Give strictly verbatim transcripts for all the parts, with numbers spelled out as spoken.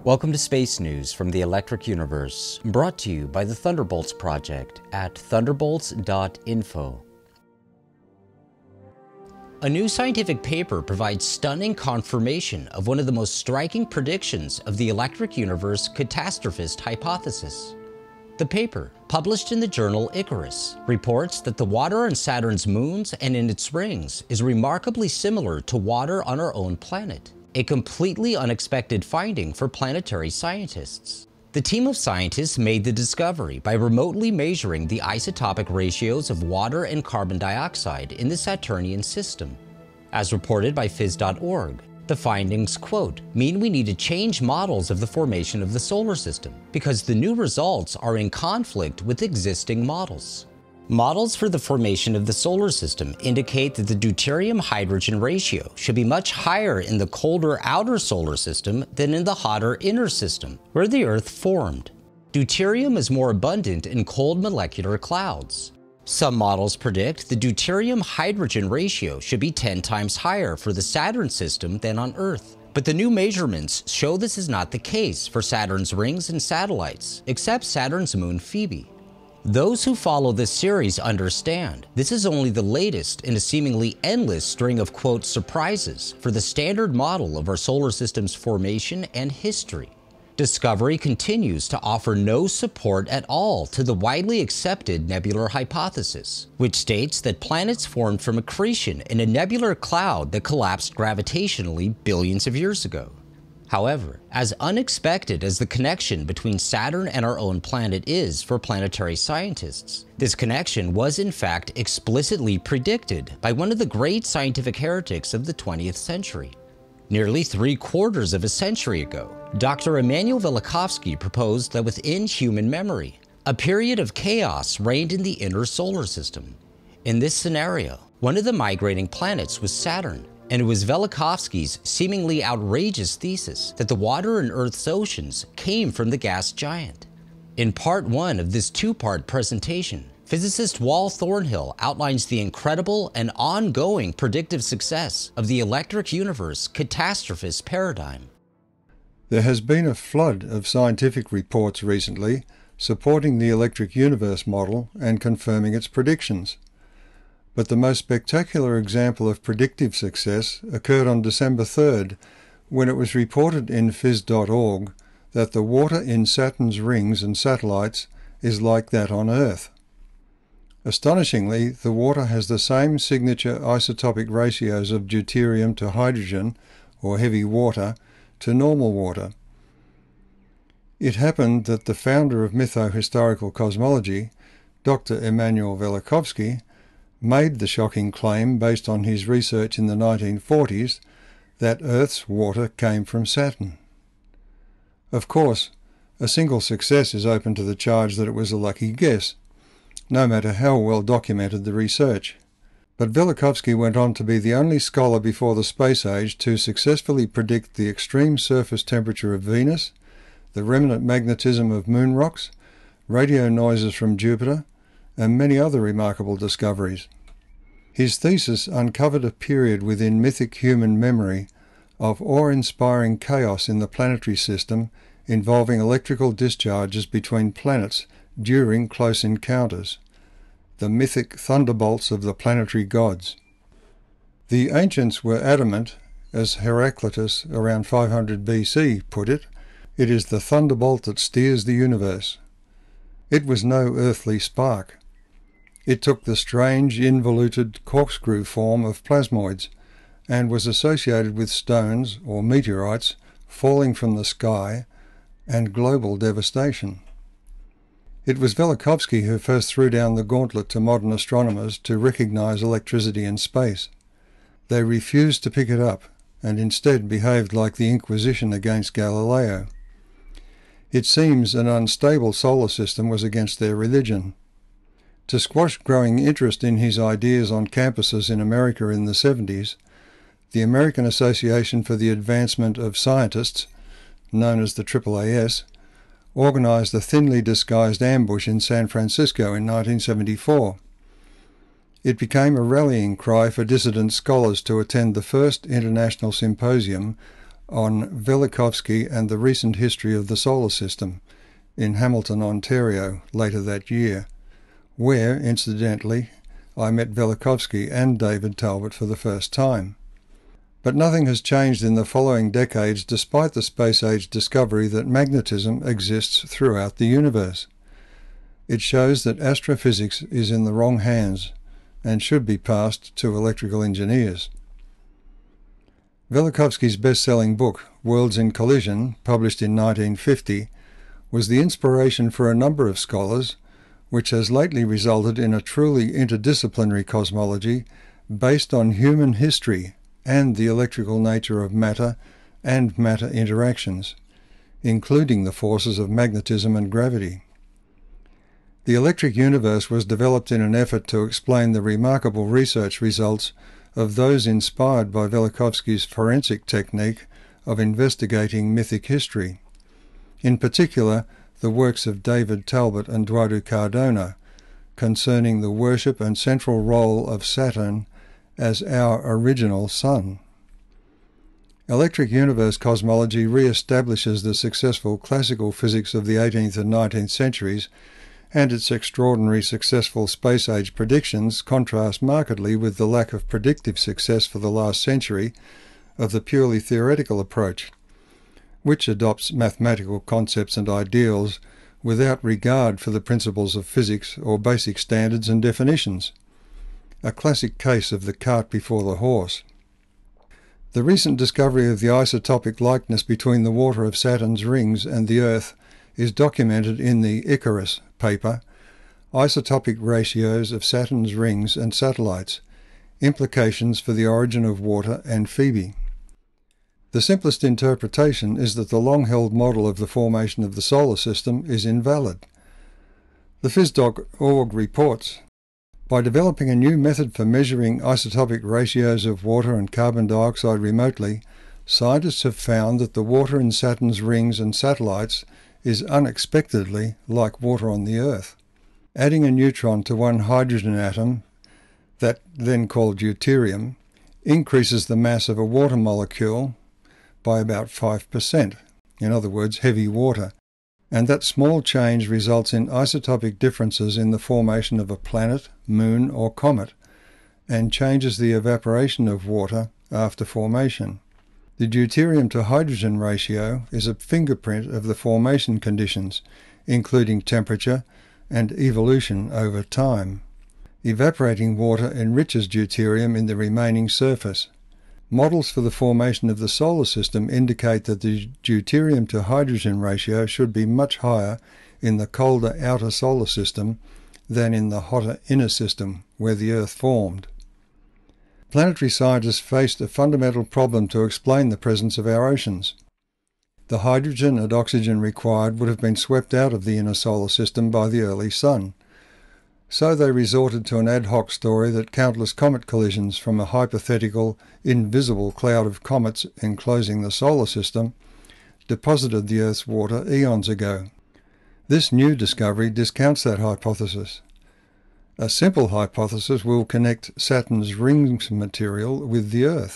Welcome to Space News from the Electric Universe, brought to you by the Thunderbolts Project at thunderbolts dot info. A new scientific paper provides stunning confirmation of one of the most striking predictions of the electric universe catastrophist hypothesis. The paper, published in the journal Icarus, reports that the water on Saturn's moons and in its rings is remarkably similar to water on our own planet, a completely unexpected finding for planetary scientists. The team of scientists made the discovery by remotely measuring the isotopic ratios of water and carbon dioxide in the Saturnian system. As reported by phys dot org, the findings, quote, mean we need to change models of the formation of the solar system because the new results are in conflict with existing models. Models for the formation of the solar system indicate that the deuterium-hydrogen ratio should be much higher in the colder outer solar system than in the hotter inner system, where the Earth formed. Deuterium is more abundant in cold molecular clouds. Some models predict the deuterium-hydrogen ratio should be ten times higher for the Saturn system than on Earth. But the new measurements show this is not the case for Saturn's rings and satellites, except Saturn's moon Phoebe. Those who follow this series understand this is only the latest in a seemingly endless string of, quote, surprises for the standard model of our solar system's formation and history. Discovery continues to offer no support at all to the widely accepted nebular hypothesis, which states that planets formed from accretion in a nebular cloud that collapsed gravitationally billions of years ago. However, as unexpected as the connection between Saturn and our own planet is for planetary scientists, this connection was in fact explicitly predicted by one of the great scientific heretics of the twentieth century. Nearly three quarters of a century ago, Doctor Immanuel Velikovsky proposed that within human memory, a period of chaos reigned in the inner solar system. In this scenario, one of the migrating planets was Saturn, and it was Velikovsky's seemingly outrageous thesis that the water in Earth's oceans came from the gas giant. In part one of this two-part presentation, physicist Wal Thornhill outlines the incredible and ongoing predictive success of the electric universe catastrophist paradigm. There has been a flood of scientific reports recently supporting the electric universe model and confirming its predictions. But the most spectacular example of predictive success occurred on December third, when it was reported in phys dot org that the water in Saturn's rings and satellites is like that on Earth. Astonishingly, the water has the same signature isotopic ratios of deuterium to hydrogen, or heavy water, to normal water. It happened that the founder of mytho-historical cosmology, Doctor Immanuel Velikovsky, made the shocking claim based on his research in the nineteen forties that Earth's water came from Saturn. Of course, a single success is open to the charge that it was a lucky guess, no matter how well documented the research. But Velikovsky went on to be the only scholar before the space age to successfully predict the extreme surface temperature of Venus, the remnant magnetism of moon rocks, radio noises from Jupiter, and many other remarkable discoveries. His thesis uncovered a period within mythic human memory of awe-inspiring chaos in the planetary system involving electrical discharges between planets during close encounters, the mythic thunderbolts of the planetary gods. The ancients were adamant, as Heraclitus around five hundred B C put it, it is the thunderbolt that steers the universe. It was no earthly spark. It took the strange, involuted corkscrew form of plasmoids and was associated with stones or meteorites falling from the sky and global devastation. It was Velikovsky who first threw down the gauntlet to modern astronomers to recognize electricity in space. They refused to pick it up and instead behaved like the Inquisition against Galileo. It seems an unstable solar system was against their religion. To squash growing interest in his ideas on campuses in America in the seventies, the American Association for the Advancement of Scientists, known as the triple A S, organized a thinly disguised ambush in San Francisco in nineteen seventy-four. It became a rallying cry for dissident scholars to attend the first international symposium on Velikovsky and the Recent History of the Solar System in Hamilton, Ontario, later that year, where, incidentally, I met Velikovsky and David Talbot for the first time. But nothing has changed in the following decades despite the space-age discovery that magnetism exists throughout the universe. It shows that astrophysics is in the wrong hands and should be passed to electrical engineers. Velikovsky's best-selling book, Worlds in Collision, published in nineteen fifty, was the inspiration for a number of scholars, which has lately resulted in a truly interdisciplinary cosmology based on human history and the electrical nature of matter and matter interactions, including the forces of magnetism and gravity. The electric universe was developed in an effort to explain the remarkable research results of those inspired by Velikovsky's forensic technique of investigating mythic history, in particular the works of David Talbot and Eduardo Cardona concerning the worship and central role of Saturn as our original sun. Electric universe cosmology re-establishes the successful classical physics of the eighteenth and nineteenth centuries, and its extraordinary successful space-age predictions contrast markedly with the lack of predictive success for the last century of the purely theoretical approach, which adopts mathematical concepts and ideals without regard for the principles of physics or basic standards and definitions. A classic case of the cart before the horse. The recent discovery of the isotopic likeness between the water of Saturn's rings and the Earth is documented in the Icarus paper, Isotopic Ratios of Saturn's Rings and Satellites, Implications for the Origin of Water and Phoebe. The simplest interpretation is that the long-held model of the formation of the solar system is invalid. The phys doc dot org reports, by developing a new method for measuring isotopic ratios of water and carbon dioxide remotely, scientists have found that the water in Saturn's rings and satellites is unexpectedly like water on the Earth. Adding a neutron to one hydrogen atom, that then called deuterium, increases the mass of a water molecule by about five percent, in other words, heavy water, and that small change results in isotopic differences in the formation of a planet, moon, or comet, and changes the evaporation of water after formation. The deuterium to hydrogen ratio is a fingerprint of the formation conditions, including temperature and evolution over time. Evaporating water enriches deuterium in the remaining surface. Models for the formation of the solar system indicate that the deuterium to hydrogen ratio should be much higher in the colder outer solar system than in the hotter inner system where the Earth formed. Planetary scientists faced a fundamental problem to explain the presence of our oceans. The hydrogen and oxygen required would have been swept out of the inner solar system by the early sun. So they resorted to an ad hoc story that countless comet collisions from a hypothetical, invisible cloud of comets enclosing the solar system deposited the Earth's water eons ago. This new discovery discounts that hypothesis. A simple hypothesis will connect Saturn's rings material with the Earth.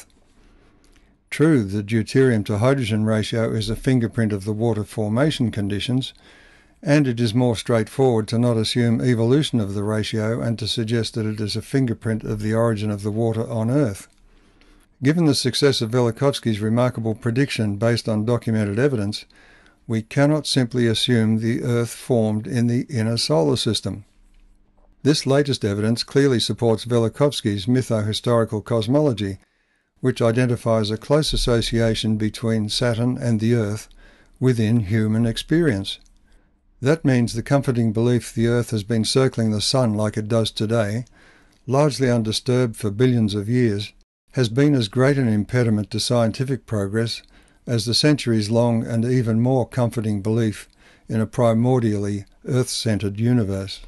True, the deuterium to hydrogen ratio is a fingerprint of the water formation conditions, and it is more straightforward to not assume evolution of the ratio and to suggest that it is a fingerprint of the origin of the water on Earth. Given the success of Velikovsky's remarkable prediction based on documented evidence, we cannot simply assume the Earth formed in the inner solar system. This latest evidence clearly supports Velikovsky's mytho-historical cosmology, which identifies a close association between Saturn and the Earth within human experience. That means the comforting belief the Earth has been circling the Sun like it does today, largely undisturbed for billions of years, has been as great an impediment to scientific progress as the centuries-long and even more comforting belief in a primordially Earth-centered universe.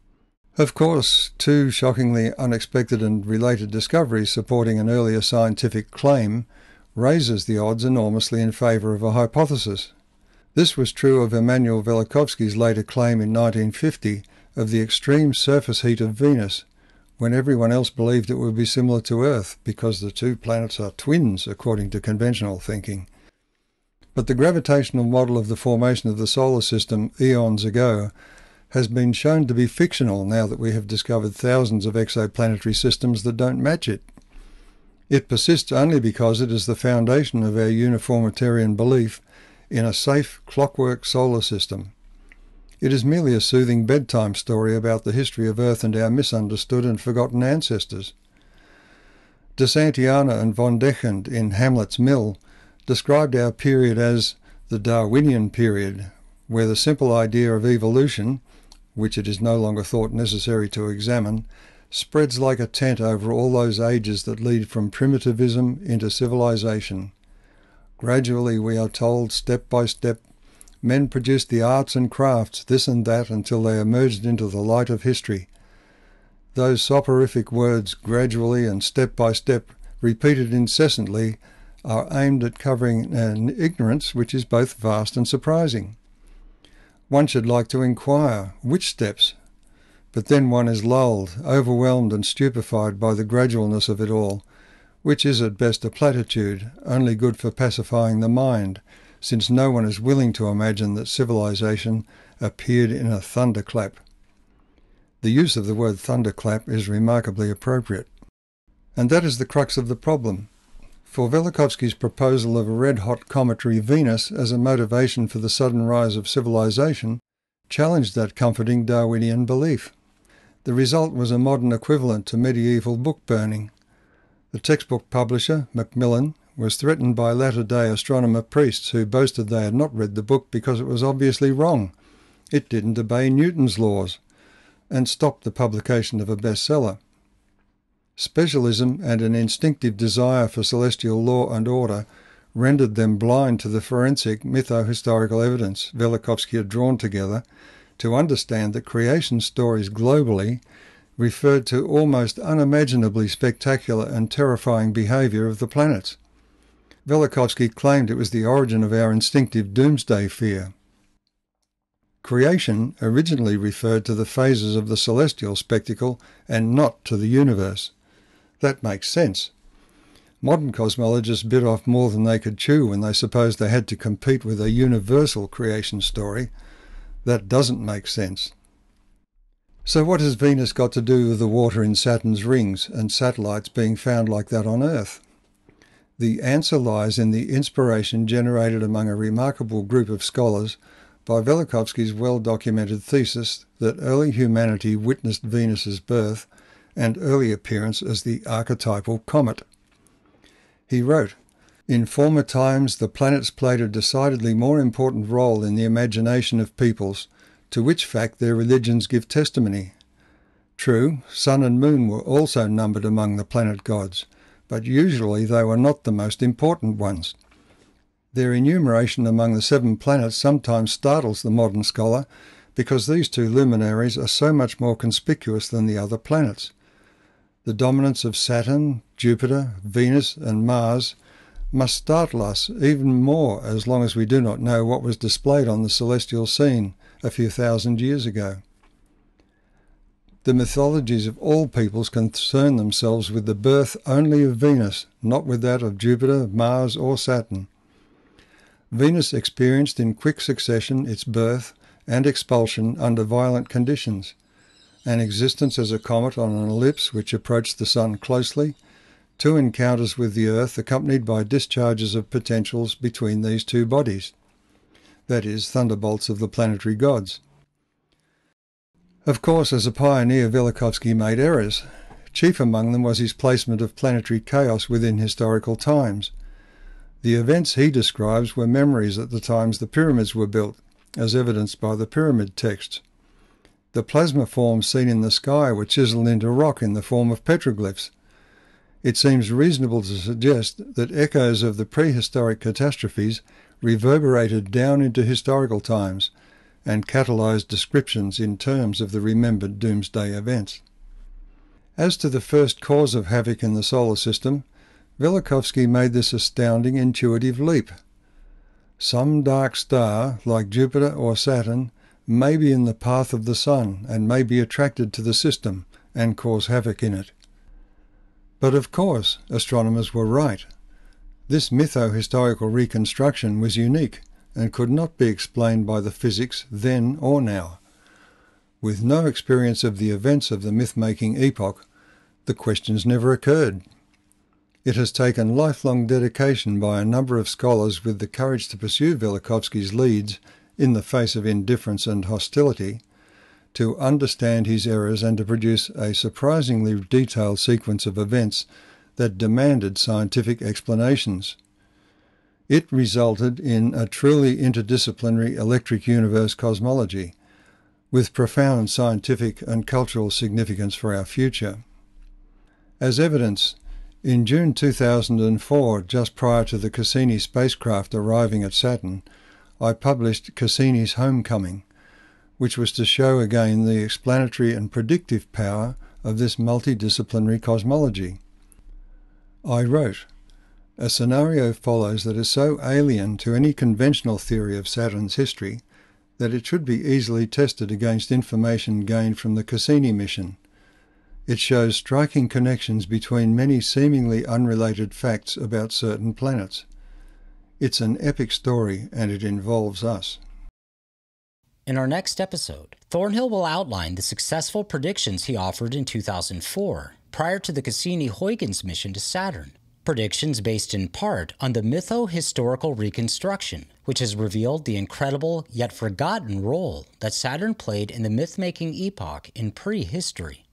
Of course, two shockingly unexpected and related discoveries supporting an earlier scientific claim raises the odds enormously in favour of a hypothesis. This was true of Immanuel Velikovsky's later claim in nineteen fifty of the extreme surface heat of Venus, when everyone else believed it would be similar to Earth because the two planets are twins according to conventional thinking. But the gravitational model of the formation of the solar system eons ago has been shown to be fictional now that we have discovered thousands of exoplanetary systems that don't match it. It persists only because it is the foundation of our uniformitarian belief in a safe, clockwork solar system. It is merely a soothing bedtime story about the history of Earth and our misunderstood and forgotten ancestors. De Santillana and von Dechend in Hamlet's Mill described our period as the Darwinian period, where the simple idea of evolution, which it is no longer thought necessary to examine, spreads like a tent over all those ages that lead from primitivism into civilization. Gradually, we are told, step by step, men produced the arts and crafts, this and that, until they emerged into the light of history. Those soporific words, gradually and step by step, repeated incessantly, are aimed at covering an ignorance which is both vast and surprising. One should like to inquire, which steps? But then one is lulled, overwhelmed and stupefied by the gradualness of it all, which is at best a platitude, only good for pacifying the mind, since no one is willing to imagine that civilization appeared in a thunderclap. The use of the word thunderclap is remarkably appropriate. And that is the crux of the problem. For Velikovsky's proposal of a red-hot cometary Venus as a motivation for the sudden rise of civilization challenged that comforting Darwinian belief. The result was a modern equivalent to medieval book burning. The textbook publisher, Macmillan, was threatened by latter-day astronomer priests who boasted they had not read the book because it was obviously wrong. It didn't obey Newton's laws, and stopped the publication of a bestseller. Specialism and an instinctive desire for celestial law and order rendered them blind to the forensic mytho-historical evidence Velikovsky had drawn together to understand that creation stories globally referred to almost unimaginably spectacular and terrifying behaviour of the planets. Velikovsky claimed it was the origin of our instinctive doomsday fear. Creation originally referred to the phases of the celestial spectacle and not to the universe. That makes sense. Modern cosmologists bit off more than they could chew when they supposed they had to compete with a universal creation story. That doesn't make sense. So what has Venus got to do with the water in Saturn's rings and satellites being found like that on Earth? The answer lies in the inspiration generated among a remarkable group of scholars by Velikovsky's well-documented thesis that early humanity witnessed Venus's birth and early appearance as the archetypal comet. He wrote, "In former times the planets played a decidedly more important role in the imagination of peoples, to which fact their religions give testimony. True, sun and moon were also numbered among the planet gods, but usually they were not the most important ones. Their enumeration among the seven planets sometimes startles the modern scholar, because these two luminaries are so much more conspicuous than the other planets. The dominance of Saturn, Jupiter, Venus and Mars must startle us even more as long as we do not know what was displayed on the celestial scene a few thousand years ago. The mythologies of all peoples concern themselves with the birth only of Venus, not with that of Jupiter, Mars or Saturn. Venus experienced in quick succession its birth and expulsion under violent conditions, an existence as a comet on an ellipse which approached the Sun closely, two encounters with the Earth accompanied by discharges of potentials between these two bodies, that is, thunderbolts of the planetary gods. Of course, as a pioneer, Velikovsky made errors. Chief among them was his placement of planetary chaos within historical times. The events he describes were memories at the times the pyramids were built, as evidenced by the pyramid texts. The plasma forms seen in the sky were chiselled into rock in the form of petroglyphs. It seems reasonable to suggest that echoes of the prehistoric catastrophes reverberated down into historical times and catalysed descriptions in terms of the remembered doomsday events. As to the first cause of havoc in the solar system, Velikovsky made this astounding intuitive leap. Some dark star, like Jupiter or Saturn, may be in the path of the Sun and may be attracted to the system and cause havoc in it. But of course, astronomers were right. This mytho-historical reconstruction was unique and could not be explained by the physics then or now. With no experience of the events of the myth-making epoch, the questions never occurred. It has taken lifelong dedication by a number of scholars with the courage to pursue Velikovsky's leads in the face of indifference and hostility, to understand his errors and to produce a surprisingly detailed sequence of events that demanded scientific explanations. It resulted in a truly interdisciplinary electric universe cosmology, with profound scientific and cultural significance for our future. As evidence, in June two thousand four, just prior to the Cassini spacecraft arriving at Saturn, I published Cassini's Homecoming, which was to show again the explanatory and predictive power of this multidisciplinary cosmology. I wrote, "A scenario follows that is so alien to any conventional theory of Saturn's history that it should be easily tested against information gained from the Cassini mission. It shows striking connections between many seemingly unrelated facts about certain planets. It's an epic story, and it involves us." In our next episode, Thornhill will outline the successful predictions he offered in two thousand four, prior to the Cassini-Huygens mission to Saturn. Predictions based in part on the mytho-historical reconstruction, which has revealed the incredible yet forgotten role that Saturn played in the myth-making epoch in prehistory.